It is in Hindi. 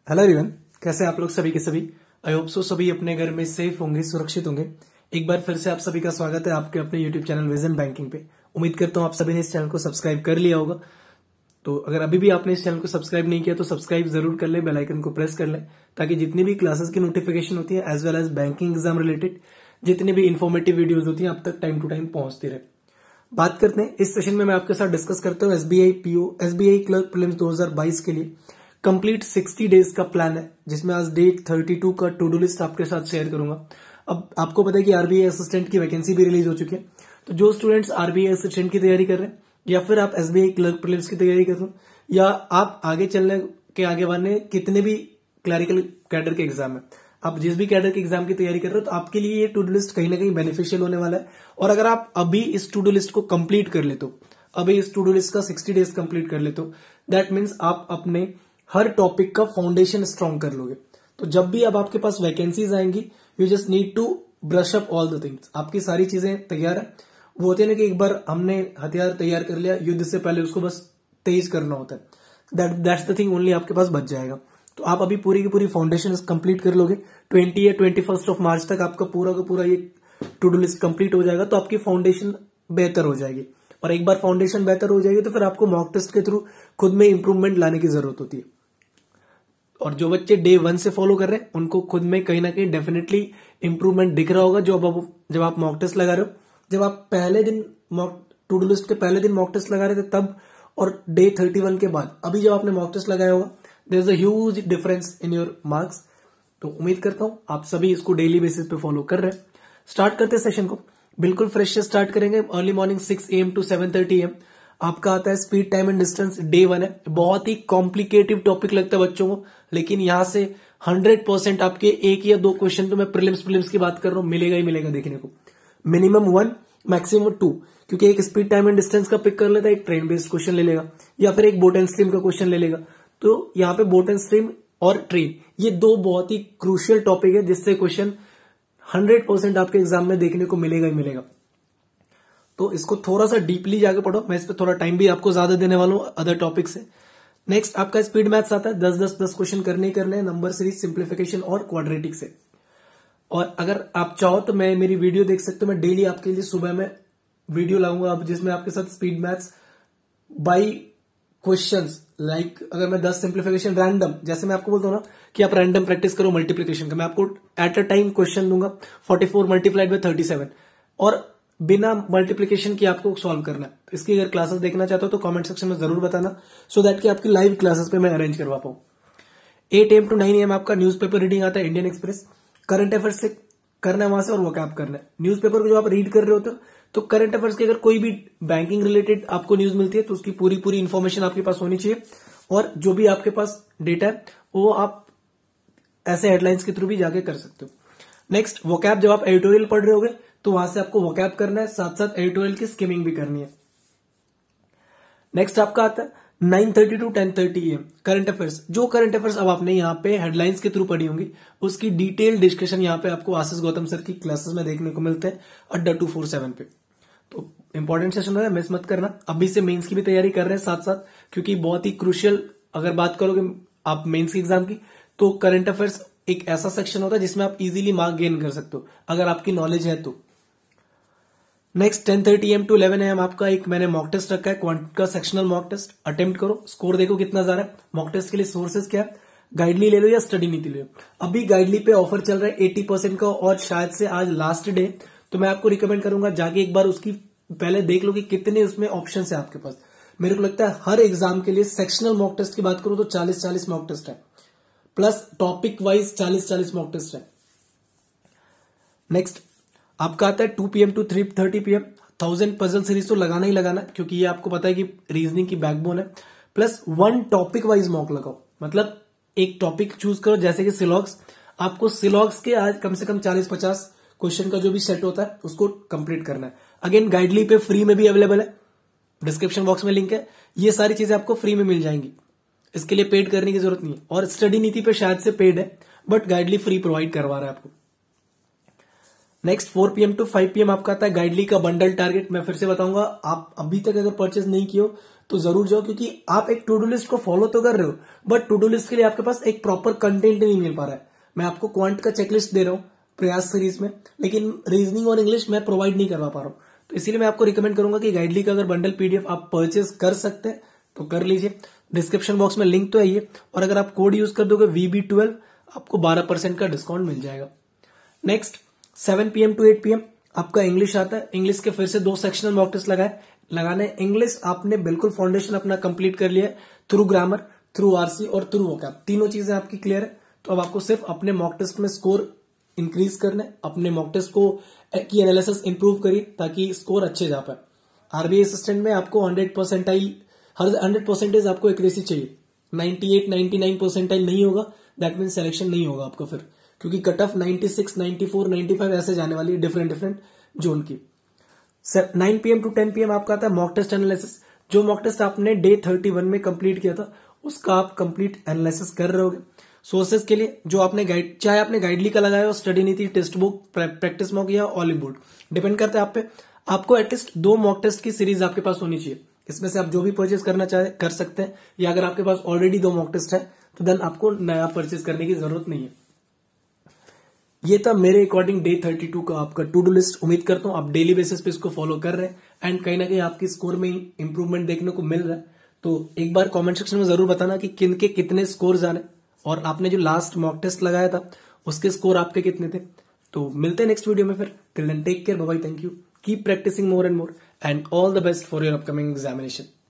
हेलो एवरीवन, कैसे आप लोग सभी के सभी। आई होप सो सभी अपने घर में सेफ होंगे, सुरक्षित होंगे। एक बार फिर से आप सभी का स्वागत है आपके अपने यूट्यूब चैनल विजन बैंकिंग पे। उम्मीद करता हूं आप सभी ने इस चैनल को सब्सक्राइब कर लिया होगा। तो अगर अभी भी आपने इस चैनल को सब्सक्राइब नहीं किया तो सब्सक्राइब जरूर कर ले, बेल आइकन को प्रेस कर ले, ताकि जितनी भी क्लासेस की नोटिफिकेशन होती है as well as banking exam related जितनी भी इन्फॉर्मेटिव वीडियोज होती है आप तक टाइम टू टाइम पहुंचती रहे। बात करते हैं इस सेशन में मैं आपके साथ डिस्कस करता हूँ एसबीआई क्लर्क प्रीलिम्स 2022 के लिए कंप्लीट 60 डेज का प्लान है, जिसमें आज डेट 32 का टू डू लिस्ट आपके साथ शेयर करूंगा। अब आपको पता है कि आरबीआई असिस्टेंट की वैकेंसी भी रिलीज हो चुकी है। तो जो स्टूडेंट्स आरबीआई असिस्टेंट की तैयारी कर रहे हैं या फिर आप एसबीआई क्लर्क प्रीलिम्स की तैयारी कर रहे हो या आप आगे चलने के आगे वाले कितने भी क्लरिकल कैडर के एग्जाम है, आप जिस भी कैडर के एग्जाम की तैयारी कर रहे हो तो आपके लिए ये टू डू लिस्ट कहीं ना कहीं बेनिफिशियल होने वाला है। और अगर आप अभी इस टू डू लिस्ट को कंप्लीट कर लेते हो, अभी इस टू डू लिस्ट का 60 डेज कंप्लीट कर लेते हो, दैट मीन्स आप अपने हर टॉपिक का फाउंडेशन स्ट्रॉन्ग कर लोगे। तो जब भी अब आपके पास वैकेंसीज आएंगी, you just need to brush up all the things. आपकी सारी चीजें तैयार है। वो होते हैं ना कि एक बार हमने हथियार तैयार कर लिया, युद्ध से पहले उसको बस तेज करना होता है। दैट्स द थिंग ओनली आपके पास बच जाएगा। तो आप अभी पूरी की पूरी फाउंडेशन कंप्लीट कर लोगे। 20 या 21 ऑफ मार्च तक आपका पूरा का पूरा ये टू डू लिस्ट कंप्लीट हो जाएगा। तो आपकी फाउंडेशन बेहतर हो जाएगी, और एक बार फाउंडेशन बेहतर हो जाएगी तो फिर आपको मॉक टेस्ट के थ्रू खुद में इंप्रूवमेंट लाने की जरूरत होती है। और जो बच्चे डे 1 से फॉलो कर रहे हैं उनको खुद में कहीं ना कहीं डेफिनेटली इंप्रूवमेंट दिख रहा होगा। जब आप मॉक टेस्ट लगा रहे हो, जब आप पहले दिन टू डू लिस्ट के पहले दिन मॉक टेस्ट लगा रहे थे तब, और डे 31 के बाद अभी जब आपने मॉक टेस्ट लगाया होगा, there is a huge difference in your marks. तो उम्मीद करता हूं आप सभी इसको डेली बेसिस पे फॉलो कर रहे हैं। स्टार्ट करते हैं सेशन को, बिल्कुल फ्रेश से स्टार्ट करेंगे। Early morning 6 AM to 7:30 AM आपका आता है speed time and distance. Day 1 है, बहुत ही कॉम्प्लिकेटिव टॉपिक लगता है बच्चों को, लेकिन यहां से 100% आपके एक या दो क्वेश्चन तो मैं प्रीलिम्स की बात कर रहा हूं मिलेगा ही मिलेगा देखने को। मिनिमम 1 मैक्सिमम 2, क्योंकि एक स्पीड टाइम एंड डिस्टेंस का पिक कर लेता है, एक ट्रेन बेस्ड क्वेश्चन ले लेगा या फिर एक बोट एंड स्ट्रीम का क्वेश्चन ले लेगा। तो यहाँ पे बोट एंड स्ट्रीम और ट्रेन, ये दो बहुत ही क्रूशियल टॉपिक है जिससे क्वेश्चन 100% आपके एग्जाम में देखने को मिलेगा ही मिलेगा। तो इसको थोड़ा सा डीपली जाके पढ़ो। मैं इस पर थोड़ा टाइम भी आपको ज्यादा देने वाला हूं अदर टॉपिक से। नेक्स्ट आपका स्पीड मैथ्स आता है। 10 क्वेश्चन करने ही करने हैं, नंबर सीरीज, सिंप्लीफिकेशन और क्वाड्रेटिक से। और अगर आप चाहो तो मैं मेरी वीडियो देख सकते हो। मैं डेली आपके लिए सुबह में वीडियो लाऊंगा जिसमें आपके साथ speed maths by questions, like अगर मैं 10 सिंप्लीफिकेशन रैंडम, जैसे मैं आपको बोलता हूं ना कि आप रैंडम प्रैक्टिस करो मल्टीप्लीकेशन का, मैं आपको एट अ टाइम क्वेश्चन दूंगा 44 मल्टीप्लाइड बाय 37 और बिना मल्टीप्लीकेशन की आपको सॉल्व करना है। इसकी अगर क्लासेस देखना चाहते हो तो कमेंट सेक्शन में जरूर बताना, सो दैट कि आपकी लाइव क्लासेस पे मैं अरेंज करवा पाऊं। 8 AM टू 9 AM आपका न्यूज़पेपर रीडिंग आता है, इंडियन एक्सप्रेस। करंट अफेयर्स से करना है वहां से, और वोकैब करना है। न्यूज़पेपर को जो आप रीड कर रहे होते हो तो करंट अफेयर्स की अगर कोई भी बैंकिंग रिलेटेड आपको न्यूज मिलती है तो उसकी पूरी इन्फॉर्मेशन आपके पास होनी चाहिए, और जो भी आपके पास डेटा है वो आप ऐसे हेडलाइंस के थ्रू भी जाके कर सकते हो। नेक्स्ट वोकैब, जब आप एडिटोरियल पढ़ रहे होगे तो वहां से आपको वोकैब करना है, साथ साथ एडिटोरियल की स्किमिंग भी करनी है। नेक्स्ट आपका आता है 9:30 टू 10:30 AM करंट अफेयर्स। जो करंट अफेयर्स अब आपने यहाँ पे हेडलाइंस के थ्रू पढ़ी होंगी उसकी डिटेल डिस्कशन यहाँ पे आपको आशीष गौतम सर की क्लासेस में देखने को मिलते हैं अड्डा 247 पे। तो इंपॉर्टेंट सेशन है, मिस मत करना। अभी से मेंस की भी तैयारी कर रहे हैं साथ साथ, क्योंकि बहुत ही क्रूशियल अगर बात करोगे आप मेंस की एग्जाम की, तो करंट अफेयर्स एक ऐसा सेक्शन होता है जिसमें आप इजीली मार्क गेन कर सकते हो अगर आपकी नॉलेज है तो। नेक्स्ट 10:30 AM टू 11 AM आपका एक मैंने मॉक टेस्ट रखा है, क्वांट का सेक्शनल मॉक टेस्ट। अटेम्प्ट करो, स्कोर देखो कितना जा रहा है। मॉक टेस्ट के लिए सोर्सेज क्या है, गाइडली ले लो या स्टडी नीति ले लो। अभी गाइडली पे ऑफर चल रहा है 80% का, और शायद से आज लास्ट डे, तो मैं आपको रिकमेंड करूंगा जाके एक बार उसकी पहले देख लो कि कितने उसमें ऑप्शन है आपके पास। मेरे को लगता है हर एग्जाम के लिए सेक्शनल मॉक टेस्ट की बात करूं तो 40 मॉक टेस्ट है, plus topic wise 40 mock test है। नेक्स्ट आपका आता है 2 PM to 3:30 PM 1000 puzzle series तो लगाना ही लगाना, क्योंकि ये आपको पता है कि रीजनिंग की बैकबोन है। प्लस 1 टॉपिक वाइज मॉक लगाओ, मतलब एक टॉपिक चूज करो, जैसे कि सिलॉग्स। आपको सिलॉग्स के आज कम से कम 40-50 क्वेश्चन का जो भी सेट होता है उसको कंप्लीट करना है। अगेन गाइडली पे फ्री में भी अवेलेबल है, डिस्क्रिप्शन बॉक्स में लिंक है। ये सारी चीजें आपको फ्री में मिल जाएंगी, इसके लिए पेड करने की जरूरत नहीं है। और स्टडी नीति पे शायद से पेड है, बट गाइडली फ्री प्रोवाइड करवा रहा है आपको। नेक्स्ट 4 PM टू 5 PM आपका आता है गाइडली का बंडल टारगेट। मैं फिर से बताऊंगा, आप अभी तक अगर परचेज नहीं किए हो तो जरूर जाओ, क्योंकि आप एक टू डू लिस्ट को फॉलो तो कर रहे हो, बट टू डू लिस्ट के लिए आपके पास एक प्रॉपर कंटेंट नहीं मिल पा रहा है। मैं आपको क्वांट का चेकलिस्ट दे रहा हूँ प्रयास सीरीज में, लेकिन रीजनिंग और इंग्लिश मैं प्रोवाइड नहीं करवा पा रहा हूँ। तो इसीलिए मैं आपको रिकमेंड करूंगा कि गाइडली का अगर बंडल पीडीएफ आप परचेज कर सकते हैं तो कर लीजिए। डिस्क्रिप्शन बॉक्स में लिंक तो है ये, और अगर आप कोड यूज कर दोगे VB12 आपको 12% का डिस्काउंट मिल जाएगा। नेक्स्ट 7 PM to 8 PM आपका इंग्लिश आता है। इंग्लिश के फिर से 2 सेक्शनल मॉक टेस्ट लगाने। इंग्लिश आपने बिल्कुल फाउंडेशन अपना कंप्लीट कर लिया है थ्रू ग्रामर, थ्रू आरसी और थ्रू वोकैब, तीनों चीजें आपकी क्लियर है। तो अब आपको सिर्फ अपने मॉक टेस्ट में स्कोर इंक्रीज करना है, अपने मॉक टेस्ट को की एनालिसिस इंप्रूव करिए ताकि स्कोर अच्छे जा पाए। आरबीआई असिस्टेंट में आपको 100% आपको एक्यूरेसी चाहिए। 98, 99 परसेंटाइल नहीं होगा दैट मीन सिलेक्शन नहीं होगा आपको फिर, क्योंकि कट ऑफ 96, 94, 95 ऐसे जाने वाली है डिफरेंट जोन की। 9 PM to 10 PM आपका आता है मॉक टेस्ट एनालिसिस। जो मॉक टेस्ट आपने डे 31 में कंप्लीट किया था उसका आप कंप्लीट एनालिसिस कर रहे होगे। सोर्सेज के लिए जो आपने चाहे आपने गाइडली का लगाया हो, स्टडी नीति, टेक्स्ट बुक, प्रैक्टिस मॉक या ऑलिव बोर्ड, डिपेंड करता है आप पे। आपको एटलीस्ट 2 मॉक टेस्ट की सीरीज आपके पास होनी चाहिए। इसमें से आप जो भी परचेज करना चाहे कर सकते हैं, या अगर आपके पास ऑलरेडी 2 मॉक टेस्ट है तो देन आपको नया परचेज करने की जरूरत नहीं है। ये था मेरे अकॉर्डिंग डे 32 का आपका टू डू लिस्ट। उम्मीद करता हूं आप डेली बेसिस पे इसको फॉलो कर रहे हैं एंड कहीं ना कहीं आपकी स्कोर में इंप्रूवमेंट देखने को मिल रहा है। तो एक बार कमेंट सेक्शन में जरूर बताना कि किन के कितने स्कोर आने, और आपने जो लास्ट मॉक टेस्ट लगाया था उसके स्कोर आपके कितने थे। तो मिलते हैं नेक्स्ट वीडियो में फिर। Till then take care, bye bye, thank you, keep practising more and more and all the best for your upcoming examination.